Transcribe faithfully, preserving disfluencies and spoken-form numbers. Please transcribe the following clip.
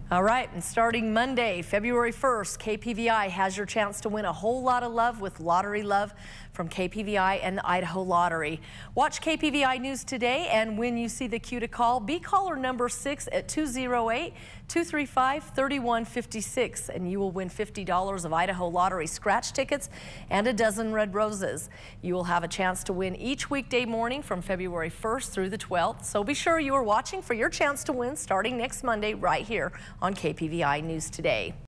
All right, and starting Monday, February first, K P V I has your chance to win a whole lot of love with Lottery Love from K P V I and the Idaho Lottery. Watch K P V I News today, and when you see the cue to call, be caller number six at two oh eight, two three five, three one five six, and you will win fifty dollars of Idaho Lottery scratch tickets and a dozen red roses. You will have a chance to win each weekday morning from February first through the twelfth, so be sure you are watching for your chance to win starting next Monday right here on K P V I News Today.